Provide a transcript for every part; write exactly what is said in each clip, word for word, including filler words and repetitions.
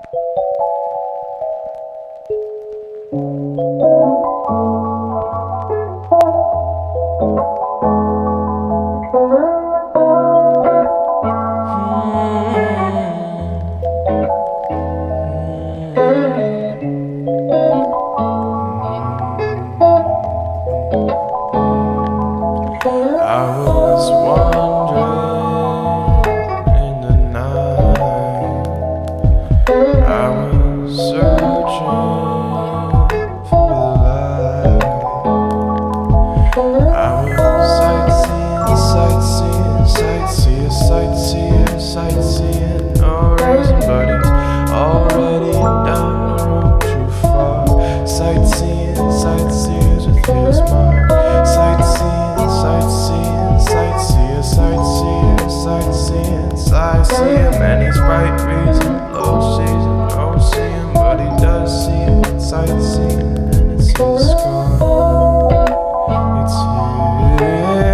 Sightseeing, no reason, but he's already down the road too far. Sightseeing, sightseers with his mind. Sightseeing, sightseeing, sightseer, sightseer, sightseeing, sightseeing. Man, he's bright reason, low season, no seeing, but he does see it. Sightseeing, and it's his scar. It's his.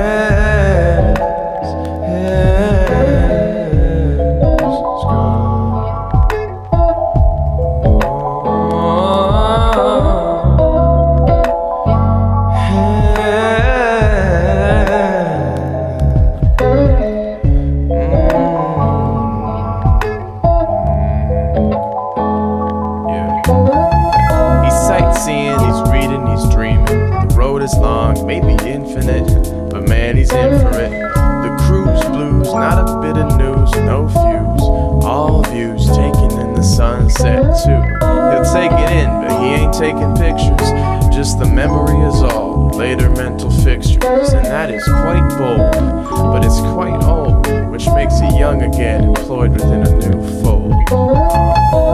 He's reading, he's dreaming. The road is long, maybe infinite, but man, he's in for it. The cruise blues, not a bit of news, no views. All views taken in the sunset too. He'll take it in, but he ain't taking pictures. Just the memory is all, later mental fixtures. And that is quite bold, but it's quite old, which makes it young again, employed within a new fold.